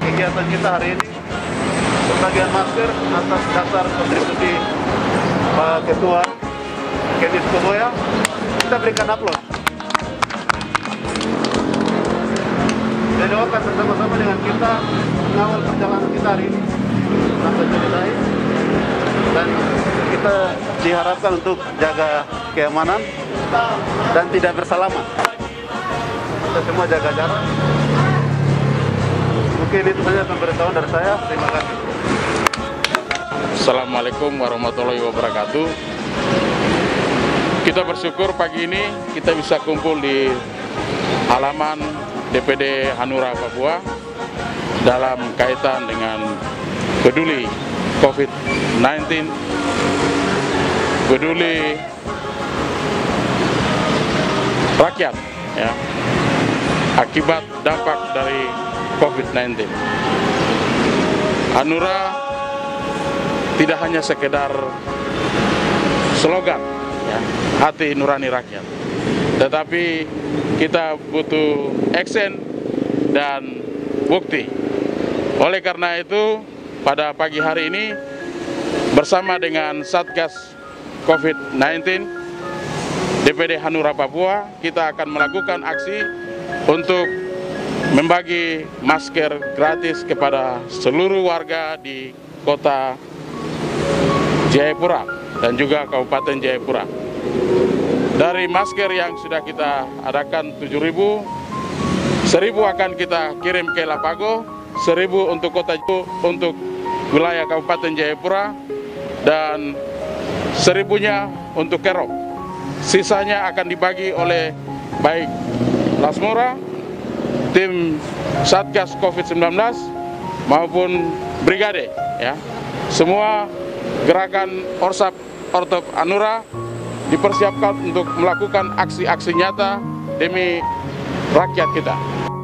kegiatan kita hari ini, pembagian masker atas dasar kontribusi Pak Ketua Kedis Koboya, kita berikan aplaus. Jadi doakan bersama-sama dengan kita mengawal perjalanan kita hari ini sampai selesai, dan kita diharapkan untuk jaga keamanan dan tidak bersalaman. Kita semua jaga jarak. Mungkin itu saja pemberitahuan dari saya. Terima kasih. Assalamualaikum warahmatullahi wabarakatuh. Kita bersyukur pagi ini kita bisa kumpul di halaman DPD Hanura Papua dalam kaitan dengan peduli COVID-19, peduli rakyat ya, akibat dampak dari COVID-19. Hanura tidak hanya sekedar slogan ya, hati nurani rakyat, tetapi kita butuh action dan bukti. Oleh karena itu, pada pagi hari ini bersama dengan Satgas COVID-19 DPD Hanura Papua, kita akan melakukan aksi untuk membagi masker gratis kepada seluruh warga di kota Jayapura dan juga Kabupaten Jayapura. Dari masker yang sudah kita adakan 7.000, 1.000 akan kita kirim ke Lapago, 1.000 untuk kota untuk wilayah Kabupaten Jayapura, dan 1.000-nya untuk Kerop. Sisanya akan dibagi oleh baik Lasmora, tim Satgas COVID-19 maupun Brigade ya. Semua gerakan Ortop Hanura dipersiapkan untuk melakukan aksi-aksi nyata demi rakyat kita.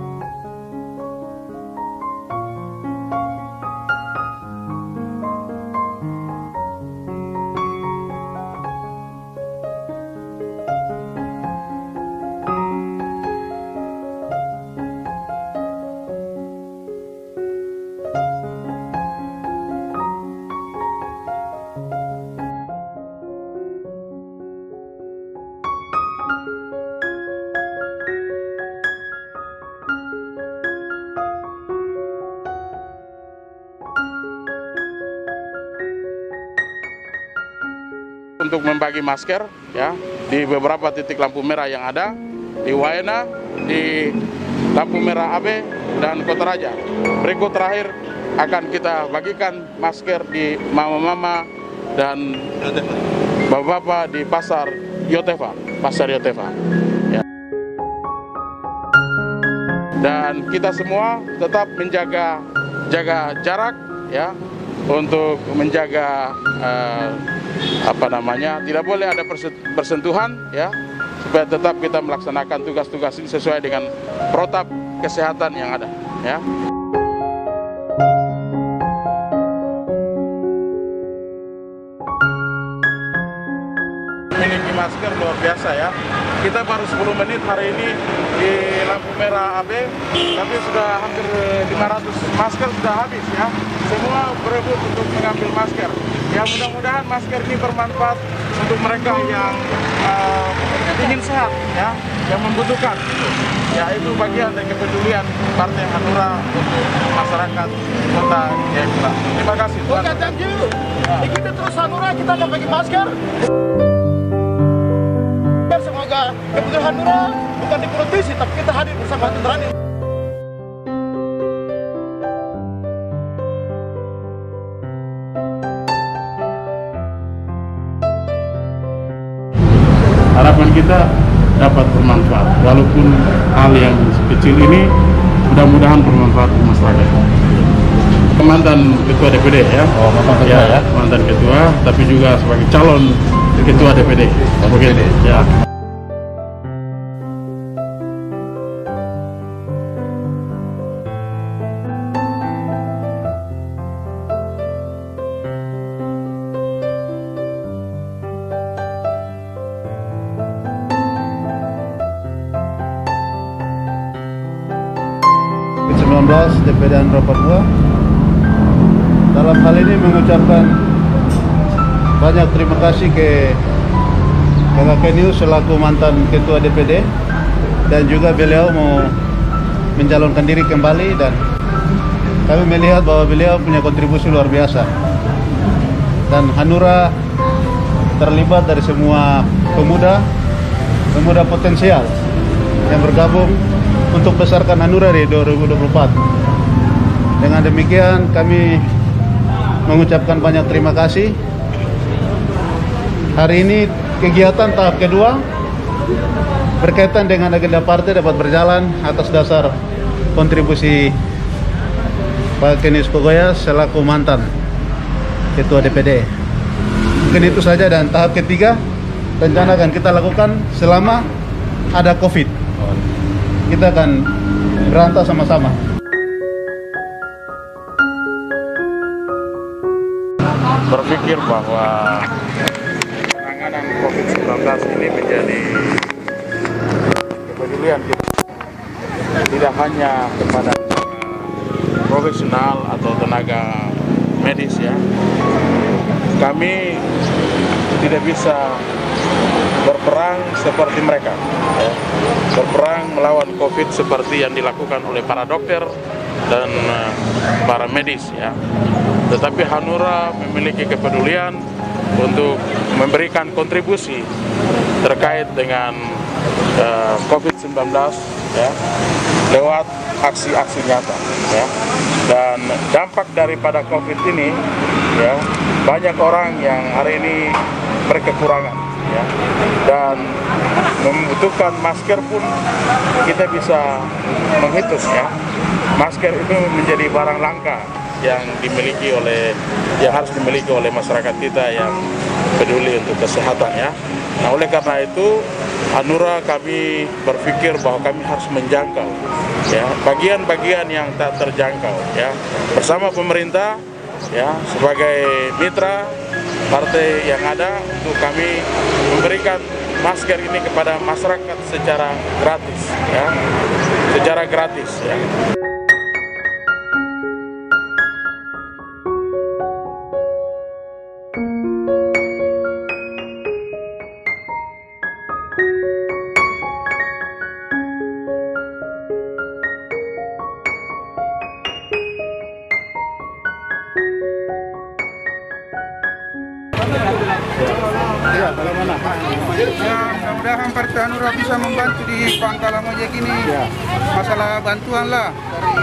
Untuk membagi masker ya di beberapa titik lampu merah yang ada di Waena, di lampu merah AB dan Kota Raja. Berikut terakhir akan kita bagikan masker di mama-mama dan bapak-bapak di pasar Yotefa, ya. Dan kita semua tetap menjaga jarak ya, untuk menjaga tidak boleh ada bersentuhan ya, supaya tetap kita melaksanakan tugas-tugas ini sesuai dengan protap kesehatan yang ada ya. Memiliki masker luar biasa ya. Kita baru 10 menit hari ini di lampu merah AB, tapi sudah hampir 500 masker sudah habis ya. Semua berebut untuk mengambil masker. Ya, mudah-mudahan masker ini bermanfaat untuk mereka yang ingin sehat ya, yang membutuhkan. Ya, itu bagian dari kepedulian Partai Hanura untuk masyarakat Kota Jayapura. Terima kasih. Oke, thank you. Ikuti terus Hanura, kita akan bagi masker. Semoga keputusan Hanura bukan dipolitisi, tapi kita hadir bersama hati nurani. Harapan kita dapat bermanfaat, walaupun hal yang kecil ini mudah-mudahan bermanfaat untuk masyarakat. Mantan ketua DPD ya, mantan ketua ya, mantan ketua, tapi juga sebagai calon ketua DPD. Begitu ya. COVID-19 DPD Hanura Papua. Dalam hal ini mengucapkan banyak terima kasih ke Kakak Keniu selaku mantan Ketua DPD, dan juga beliau mau mencalonkan diri kembali, dan kami melihat bahwa beliau punya kontribusi luar biasa. Dan Hanura terlibat dari semua pemuda potensial yang bergabung untuk besarkan Hanura di 2024. Dengan demikian kami mengucapkan banyak terima kasih. Hari ini kegiatan tahap kedua berkaitan dengan agenda partai dapat berjalan atas dasar kontribusi Pak Kenius Kogoya selaku mantan Ketua DPD. Mungkin itu saja, dan tahap ketiga rencana akan kita lakukan selama ada COVID. Kita akan berantas sama-sama. Berpikir bahwa penanganan COVID-19 ini menjadi kepedulian kita, tidak hanya kepada profesional atau tenaga medis ya. Kami tidak bisa berperang seperti mereka ya. Berperang melawan COVID seperti yang dilakukan oleh para dokter dan para medis ya. Tetapi Hanura memiliki kepedulian untuk memberikan kontribusi terkait dengan COVID-19 ya, lewat aksi-aksi nyata ya. Dan dampak daripada COVID ini ya, banyak orang yang hari ini berkekurangan ya, dan membutuhkan masker pun kita bisa menghitung ya. Masker itu menjadi barang langka yang harus dimiliki oleh masyarakat kita yang peduli untuk kesehatan ya. Nah, oleh karena itu Hanura kami berpikir bahwa kami harus menjangkau ya bagian-bagian yang tak terjangkau ya, bersama pemerintah ya, sebagai mitra partai yang ada, untuk kami memberikan masker ini kepada masyarakat secara gratis ya, secara gratis ya. Ya, bagaimana? Ya, mudah-mudahan Partai Hanura bisa membantu di Pangkalan Ojek ini. Ya. Masalah bantuan lah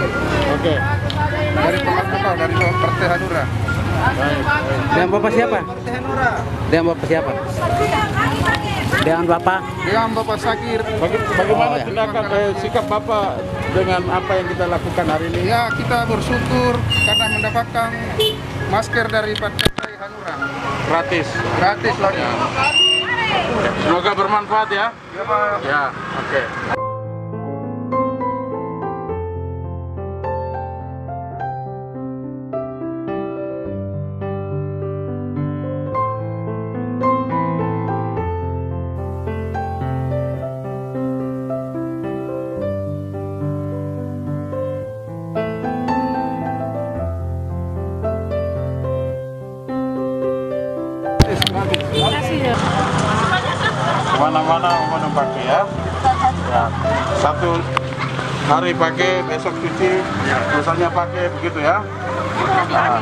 dari Partai Hanura. Dengan Bapak siapa? Partai Hanura. Dengan Bapak siapa? Dengan Bapak? Dengan Bapak Sakir. Bagaimana tindakan sikap Bapak dengan apa yang kita lakukan hari ini? Ya, kita bersyukur karena mendapatkan masker dari Partai Hanura. Gratis lagi. Ya. Semoga bermanfaat ya. Ya, Pak. Ya, oke. Kemana-mana mau pakai ya. Ya, satu hari pakai, besok cuci, misalnya pakai begitu ya. Nah,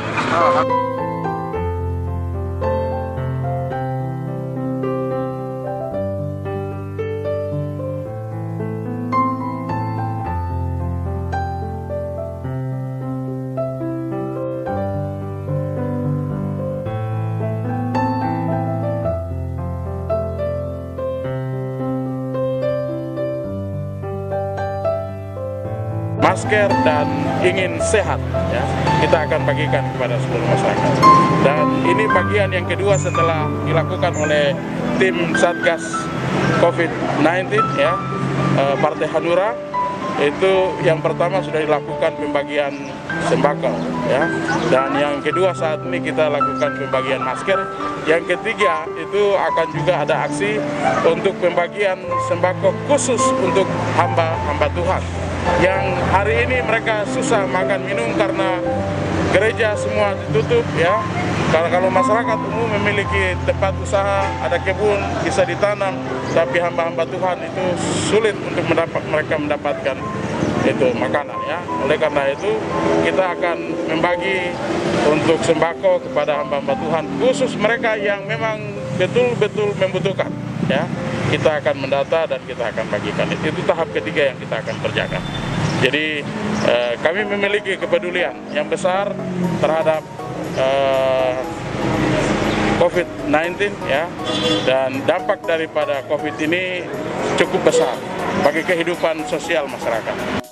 masker dan ingin sehat ya, kita akan bagikan kepada seluruh masyarakat. Dan ini bagian yang kedua setelah dilakukan oleh tim Satgas COVID-19 ya, Partai Hanura. Itu yang pertama sudah dilakukan pembagian sembako ya, dan yang kedua saat ini kita lakukan pembagian masker. Yang ketiga itu akan juga ada aksi untuk pembagian sembako khusus untuk hamba-hamba Tuhan yang hari ini mereka susah makan minum karena gereja semua ditutup ya. Kalau masyarakat umum memiliki tempat usaha, ada kebun, bisa ditanam, tapi hamba-hamba Tuhan itu sulit untuk mereka mendapatkan itu makanan ya. Oleh karena itu kita akan membagi untuk sembako kepada hamba-hamba Tuhan, khusus mereka yang memang betul-betul membutuhkan ya. Kita akan mendata dan kita akan bagikan. Itu tahap ketiga yang kita akan kerjakan. Jadi kami memiliki kepedulian yang besar terhadap COVID-19 ya, dan dampak daripada COVID ini cukup besar bagi kehidupan sosial masyarakat.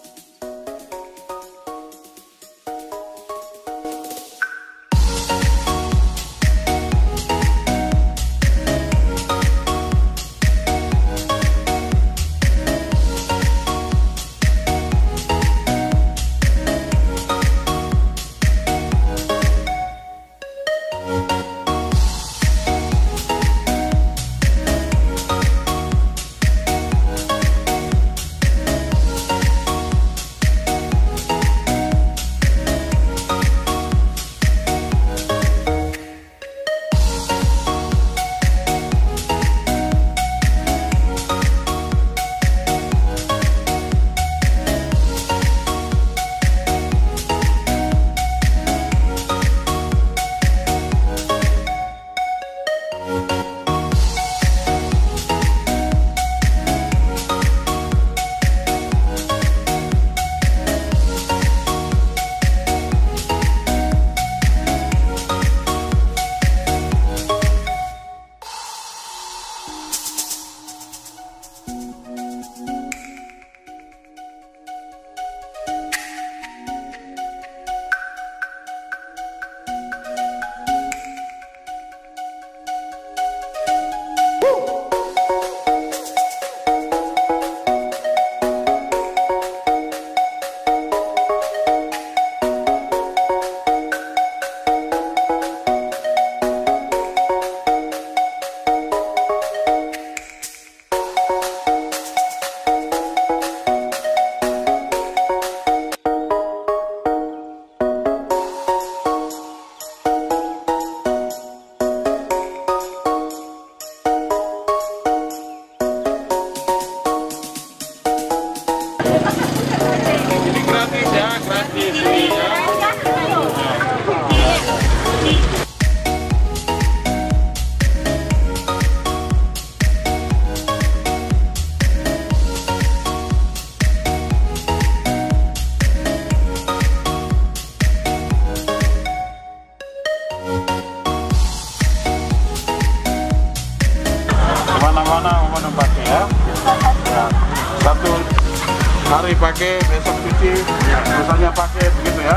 Satu hari pakai, besok cuci, misalnya pakai begitu ya.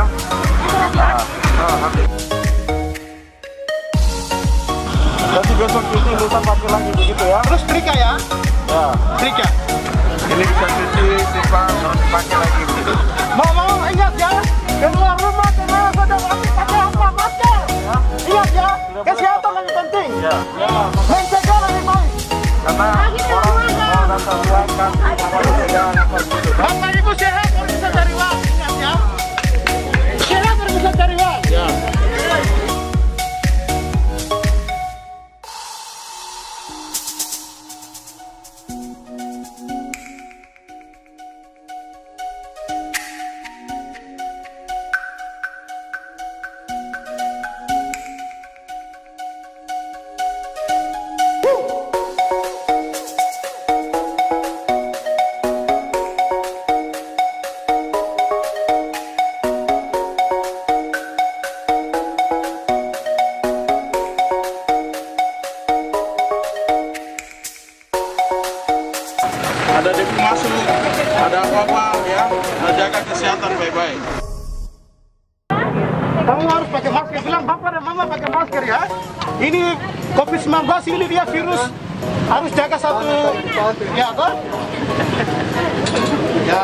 Nanti besok cuci, lusa pakai lagi begitu ya. Terus trika ya? Ya. Trika. Ini bisa cuci, simpan, terus pakai lagi begitu. Mau ingat ya, keluar rumah keluar sudah wajib pakai apa masker. Ya. Ingat ya, kesehatan lebih penting. Ya. Mencegah lebih baik. Karena orang datang uang kan, Bapak Ibu sehat baru bisa cari uang, ingat ya. Sehat baru bisa cari uang. ya. Ada debu masuk, ada apa-apa ya, jaga kesehatan baik-baik. Kamu harus pakai masker, bilang bapak dan mama pakai masker ya. Ini COVID-19 ini dia virus, harus jaga satu, ya kan? Ya.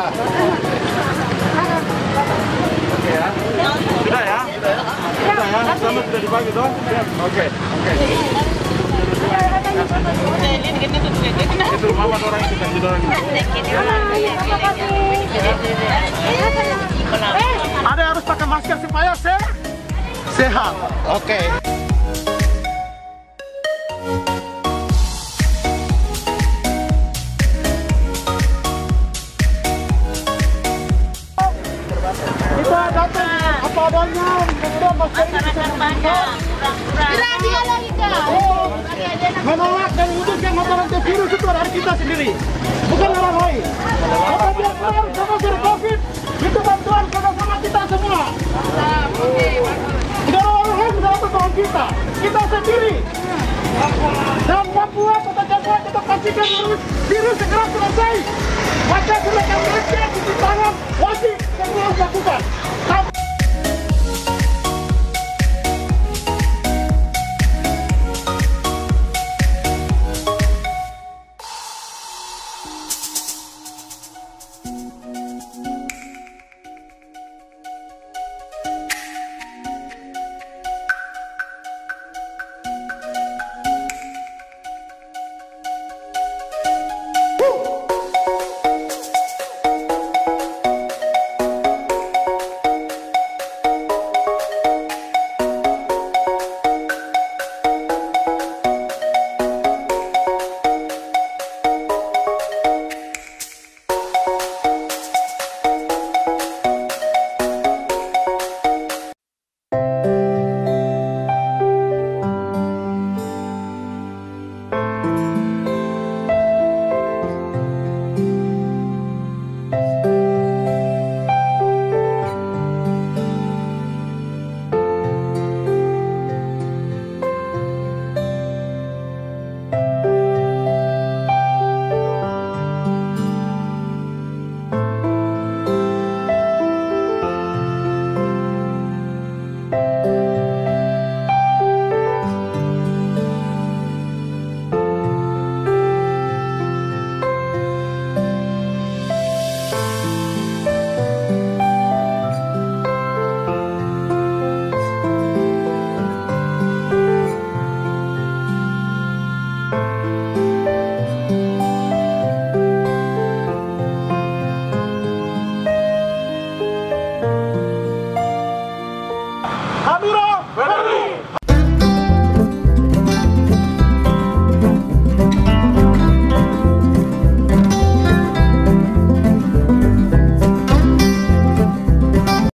Oke ya. Sudah ya? Sudah ya? Sama sudah dibagi toh? Oke. Itu mama orang itu kasih orang itu. Ada harus pakai masker supaya sehat. Oke. Kita datang apa adanya, masyarakat banyak. Menolak dan wujudkan mata rantai virus itu dari kita sendiri, bukan orang lain. Kita biar keluar sama dari COVID, itu bantuan sama kita semua. Tidak orang lain bisa bantuan kita sendiri. Dan Papua, kota Papua kita pastikan virus segera selesai. Maka silakan mereka cuci tangan, wajib semua lakukan.